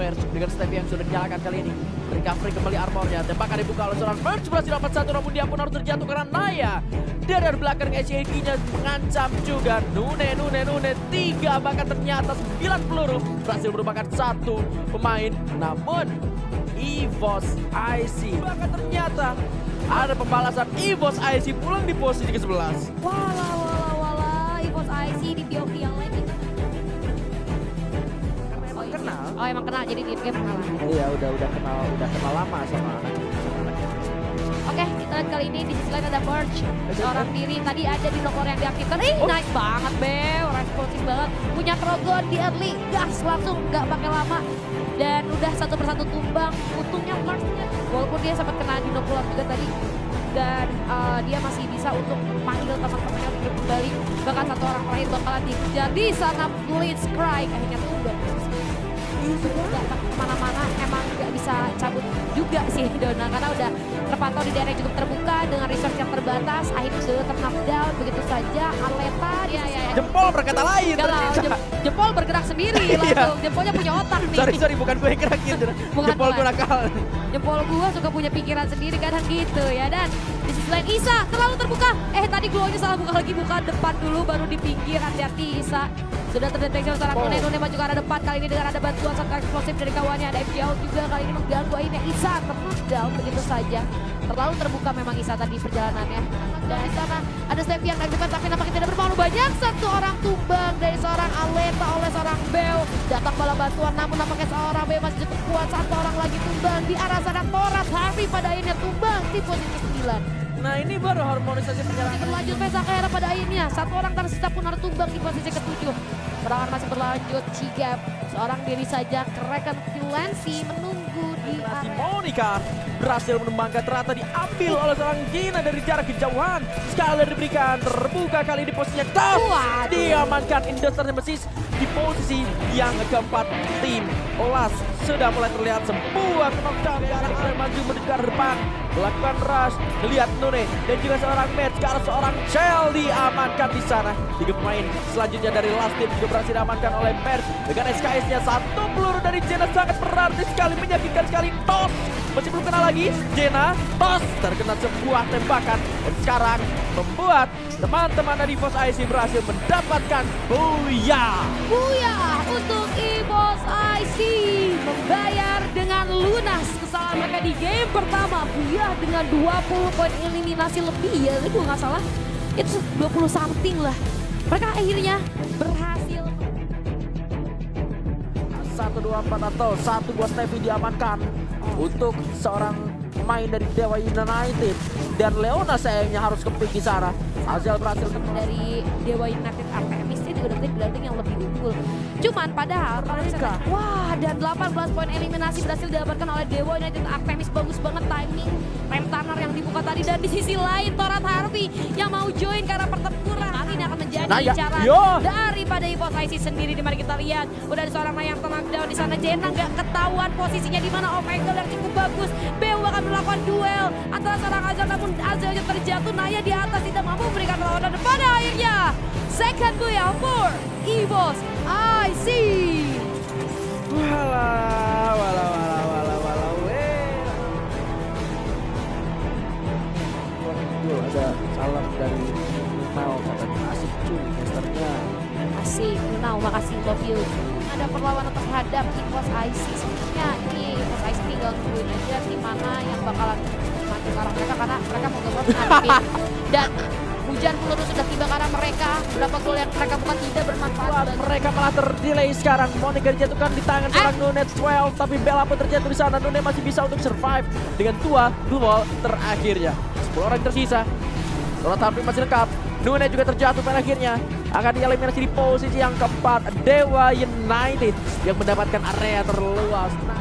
Merge dengan step yang sudah dinyalakan kali ini. Recovery kembali armornya, tembakan dibuka oleh seorang Merge berhasil dapat satu, namun dia pun harus terjatuh karena Naya dari belakang SCG-nya mengancam juga. Nune 3, bahkan ternyata 9 peluru berhasil merupakan satu pemain, namun EVOS IC bahkan ternyata ada pembalasan. EVOS IC pulang di posisi ke-11. Walah, EVOS IC di POV yang lain itu. Kenal. Oh emang kenal, jadi di game kenal. Iya, udah kenal lama sama anak. Oke, kita lihat kali ini di sisi lain ada Merge. Seorang diri tadi ada di nomor yang diaktifkan. Nice banget, Beo. Responsif banget. Punya Trogon di early. Gas langsung, nggak pakai lama. Dan udah satu persatu tumbang. Untungnya Merge-nya, walaupun dia sempat kena dino pulang juga tadi. Dan dia masih bisa untuk manggil teman-temannya untuk kembali. Bahkan satu orang terakhir bakalan dikejar di sana. Blitzcrank akhirnya tumbang. Nggak kemana-mana, emang nggak bisa cabut juga sih Dona, karena udah terpantau di daerah yang cukup terbuka dengan resource yang terbatas. Akhirnya sudah knockdown begitu saja. Aleta ya. Jempol berkata lain. Jempol bergerak sendiri langsung. Jempolnya punya otak nih. Sorry, bukan gue yang gerakin. Jempol gue nakal. Jempol gue suka punya pikiran sendiri kadang gitu ya. Dan di sisi lain Isa terlalu terbuka. Tadi glownya salah buka lagi, buka depan dulu baru di pinggir. Hati-hati Isa. Sudah terdeteksi seorang Nune maju ke arah depan kali ini dengan ada bantuan satu eksplosif dari kawannya. Ada FGL juga kali ini mengganggu akhirnya Isa terknockown begitu saja. Terlalu terbuka memang Isa tadi perjalanannya. Dan di sana ada step yang aktifkan tapi nampaknya tidak berpengaruh banyak. Satu orang tumbang dari seorang Aleta oleh seorang Beo. Datang bala bantuan namun nampaknya seorang Beo masih cukup kuat. Satu orang lagi tumbang di arah sana. Torat Harvey pada akhirnya tumbang di posisi 9. Nah ini baru harmonisasi perjalanan. Berlanjut Pesa Kera pada akhirnya. Satu orang tersisa pun harus tumbang di posisi ke-7. Perangan masih berlanjut. Cigap seorang diri saja. Kerekan Kilensi menunggu di area. Monica berhasil menumbangkan, ternyata diambil oleh seorang Gina dari jarak kejauhan. Sekali diberikan, terbuka kali di posisinya. Diamankan Industrial Nemesis di posisi yang keempat. Tim Olas sudah mulai terlihat sebuah knockdown ke arah maju menuju ke arah depan. Melakukan rush, melihat Nune dan juga seorang match ke arah seorang Shell diamankan di sana. 3 pemain selanjutnya dari Last Team juga berhasil diamankan oleh Merge dengan SKS-nya. Satu peluru dari Jena sangat berarti sekali, menyakitkan sekali. Tos masih belum kena lagi. Jena tos terkena sebuah tembakan dan sekarang membuat teman-teman dari EVOS IC berhasil mendapatkan Booyah untuk EVOS IC membayar dengan lunas kesalahan mereka di game pertama. Booyah dengan 20 poin eliminasi lebih ya, itu nggak salah itu 20 something lah. Mereka akhirnya berhasil. 1, 2, 4 atau 1 buat Steffi diamankan untuk seorang pemain dari Dewa United, dan Leona sayangnya harus kepik di sana. Azel berhasil dari Dewa United Artemis itu juga dapetin building yang lebih unggul. Cuman padahal mereka dan 18 poin eliminasi berhasil didapatkan oleh Dewa United Artemis. Bagus banget timing rem tunnel yang dibuka tadi. Dan di sisi lain Torat Harvey yang mau join karena pertempuran ini akan menjadi incaran daripada EVOS IC sendiri. Dimana kita lihat udah ada seorang yang knockdown di sana. Jena nggak ketahuan posisinya di mana. Omegle yang cukup bagus. Beo akan melakukan duel antara seorang Azel, namun Azelnya terjatuh. Naya di atas tidak mampu memberikan perlawanan. Pada akhirnya second Booyah for EVOS IC. Ada salam dari Mel, katanya asik cuy casternya. Asik, Nunau, makasih, love you. Ada perlawanan terhadap EVOS IC. Sebenarnya ini EVOS IC tinggal tungguin aja di mana yang bakalan maju ke arah mereka, karena mereka mau gabung ngadepin. Dan hujan peluru sudah tiba ke arah mereka. Berapa gol yang mereka bukan tidak bermanfaat. Mereka malah terdelay sekarang. Monica dijatuhkan di tangan seorang Nune 12, tapi Bella pun terjatuh di sana. Nune masih bisa untuk survive dengan duel terakhirnya. 10 orang tersisa. Torat Harvey masih lengkap. Nune juga terjatuh pada akhirnya. Akan dieliminasi di posisi yang keempat. Dewa United yang mendapatkan area terluas. Nah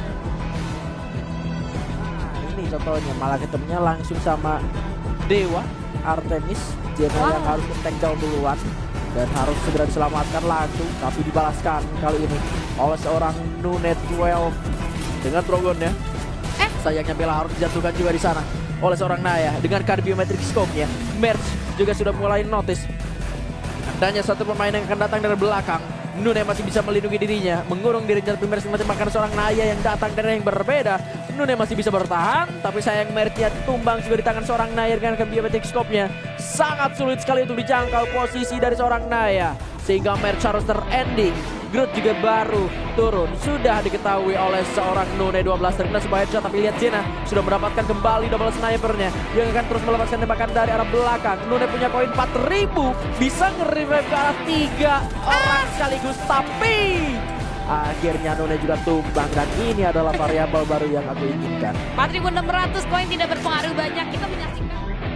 ini contohnya, malah ketemunya langsung sama Dewa Artemis. Jena yang harus take down duluan dan harus segera diselamatkan langsung, tapi dibalaskan kali ini oleh seorang Nune 12 dengan Trogonnya. Sayangnya Bella harus dijatuhkan juga di sana oleh seorang Naya dengan card biometric scope-nya. Merge juga sudah mulai notice adanya satu pemain yang akan datang dari belakang. Nune masih bisa melindungi dirinya, mengurung dirinya dari Mercy makan seorang Naya yang datang dari yang berbeda. Nune masih bisa bertahan, tapi sayang Mercy tumbang juga di tangan seorang Naya dengan biometric scope-nya. Sangat sulit sekali untuk dijangkau posisi dari seorang Naya, sehingga match harus terending. Groot juga baru turun, sudah diketahui oleh seorang Nune 12 terkena sebuah headshot, tapi lihat Zena sudah mendapatkan kembali double snipernya yang akan terus melepaskan tembakan dari arah belakang. Nune punya koin 4000, bisa nge-revive ke arah 3 orang sekaligus, tapi akhirnya Nune juga tumbang dan ini adalah variabel baru yang aku inginkan. 4.600 poin tidak berpengaruh banyak, kita menyaksikan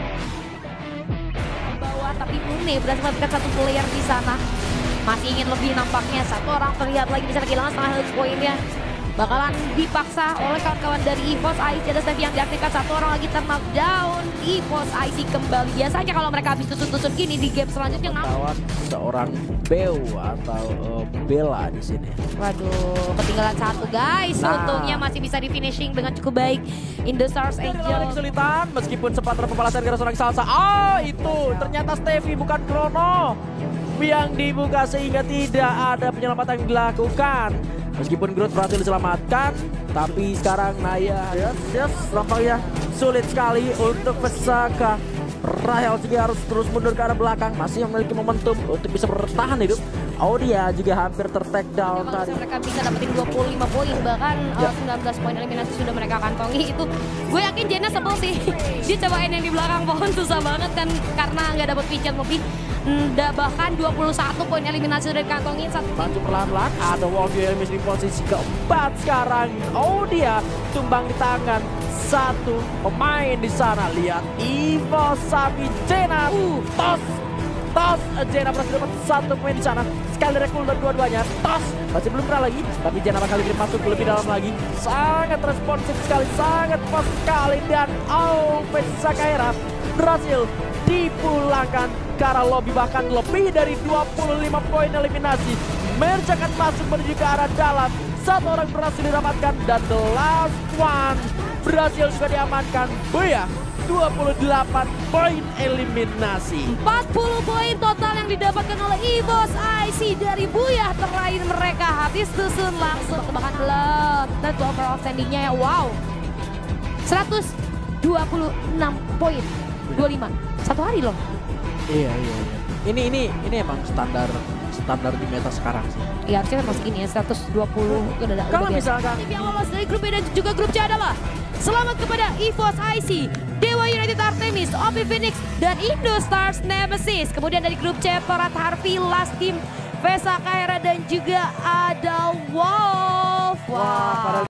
bawah, tapi Nune berhasil mendapatkan satu player di sana. Masih ingin lebih nampaknya, satu orang terlihat lagi bisa kehilangan setengah health poinnya. Bakalan dipaksa oleh kawan-kawan dari EVOS IC. Ada Stevie yang diaktifkan, satu orang lagi knockdown. EVOS IC kembali. Biasanya kalau mereka habis tusuk-tusuk gini di game selanjutnya lawan seorang Beo atau Bella di sini. Waduh, ketinggalan satu guys. Untungnya masih bisa di finishing dengan cukup baik. Indostars Angel kesulitan meskipun sempat terpepalasan karena seorang Salsa. Itu ternyata Stevie bukan Chrono yang dibuka sehingga tidak ada penyelamatan yang dilakukan. Meskipun Groot berhasil diselamatkan, tapi sekarang Naya nampaknya sulit sekali untuk Pesaka. Rahel juga harus terus mundur ke arah belakang, masih memiliki momentum untuk bisa bertahan hidup. Dia juga hampir ter-take down tadi. Mereka bisa dapetin 25 poin, bahkan 19 poin eliminasi sudah mereka kantongi. Itu gue yakin Jena sebel sih. Dia cobain yang di belakang pohon susah banget kan, karena nggak dapet feature lebih. Bahkan 21 poin eliminasi sudah dikantongin. Maju perlahan-lahan, ada Walkie Elmis di posisi keempat sekarang. Dia tumbang di tangan satu pemain di sana. Lihat EVOS Sabi Jena, tos Jena berhasil dapat satu poin di sana. Sekali rekul dan dua-duanya tos, masih belum pernah lagi, tapi Jena bakal masuk lebih dalam lagi. Sangat responsif sekali, sangat pas sekali, dan Pesakaira berhasil dipulangkan ke arah lobby, bahkan lebih dari 25 poin eliminasi. Merge akan masuk menuju ke arah dalam. Satu orang berhasil didapatkan dan the last one berhasil juga diamankan. 28 poin eliminasi. 40 poin total yang didapatkan oleh EVOS IC dari Buyah. Terakhir mereka habis tusun langsung tebakan belum. Dan overall standingnya wow, 126 poin, 25 satu hari loh. Iya. Ini emang standar di meta sekarang sih. Iya, harusnya masuk ini ya, 120 itu udah kalau misalkan tim yang lolos dari grup B dan juga grup C adalah selamat kepada EVOS IC, Dewa United Artemis, OP Phoenix, dan Indostars Nemesis. Kemudian dari grup C, Torat Harvey, Last Team, Pesakaira, dan juga ada